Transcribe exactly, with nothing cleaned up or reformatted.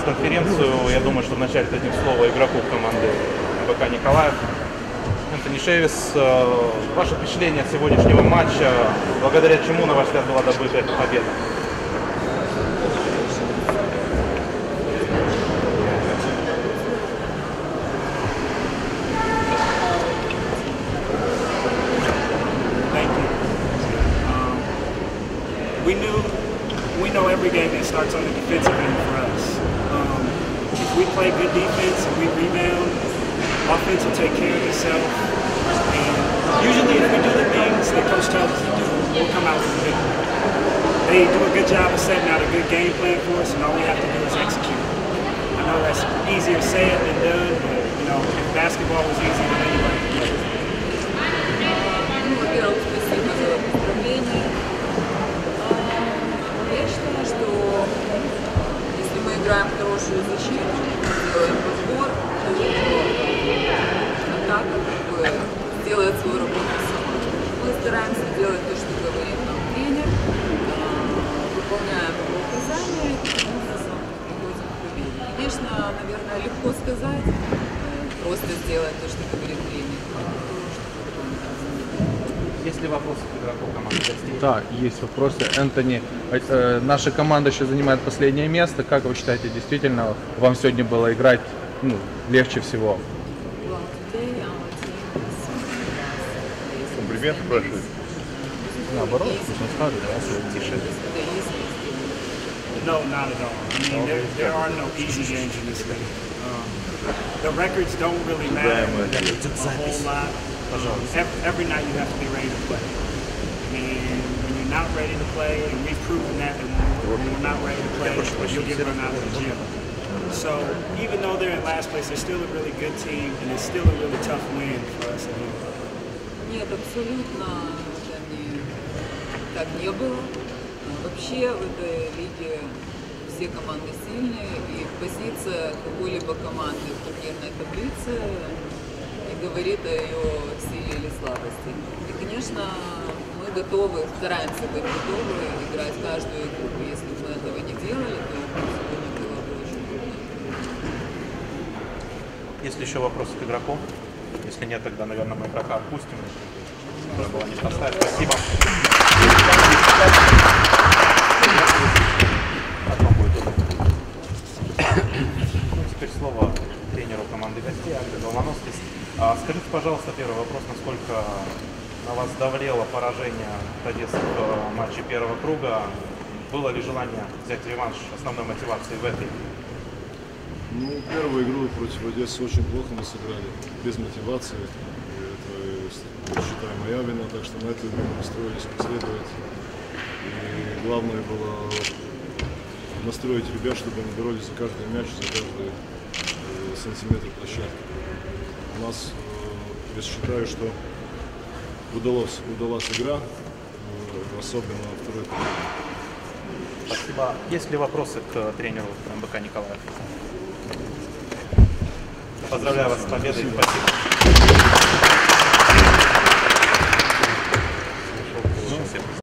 пресс-конференцию. Я думаю, что вначале дадим слово игроку команды МБК Николаев. Энтони Шевис, ваше впечатление от сегодняшнего матча, благодаря чему, на ваш взгляд, была добыта эта победа? We knew, we know every game that starts on the defensive end for us. Um, if we play good defense and we rebound, offense will take care of itself. And usually if we do the things that Coach tells us to do, we'll come out with a victory. They do a good job of setting out a good game plan for us, and all we have to do is execute. I know that's easier said than done, but you know, if basketball was easy, then anybody could play. Во-первых, спасибо за поздравления. Я считаю, что если мы играем в хорошую защиту, делаем подбор, атака как бы делает свою работу сама. Мы стараемся делать то, что говорит нам тренер, выполняем его указания и таким образом приходим к победе. Конечно, наверное, легко сказать, просто сделать то, что говорит тренер. Есть ли вопросы к игроку команды гостей? Да, есть вопросы. Энтони, э, наша команда еще занимает последнее место. Как вы считаете, действительно вам сегодня было играть ну, легче всего? Комплимент спрашивает. Наоборот, нужно сказать, да, тише. No, not at all. I mean, there, there are no easy games in this league. Um, the records don't really matter a whole lot. Every, every night you have to be ready to play. And when you're not ready to play, and we've proven that, and when we're not ready to play, you'll get run out of the gym. So even though they're in last place, they're still a really good team, and it's still a really tough win for us. Нет, абсолютно это не, так не было. Вообще в этой лиге все команды сильные, и позиция какой-либо команды в турнирной таблице не говорит о ее силе или слабости. И, конечно, мы готовы, стараемся быть готовы играть каждую игру. Если бы мы этого не делали, то сегодня было бы очень трудно. Есть ли еще вопросы к игроку? Если нет, тогда, наверное, мы игрока отпустим. Которая была непростая. Спасибо. Ну, теперь слово тренеру команды гостей, Альберту Ломановскис. А, скажите, пожалуйста, первый вопрос, насколько на вас давлело поражение в одесском матче первого круга? Было ли желание взять реванш основной мотивацией в этой? Ну, первую игру против Одессы очень плохо мы сыграли, без мотивации. Это, считаю, моя вина, так что на эту игру мы настроились как следует. И главное было настроить ребят, чтобы они боролись за каждый мяч, за каждый э, сантиметр площадки. У нас, э, я считаю, что удалось, удалась игра, э, особенно второй период. Спасибо. Есть ли вопросы к тренеру МБК Николаев? Поздравляю вас с победой. Спасибо.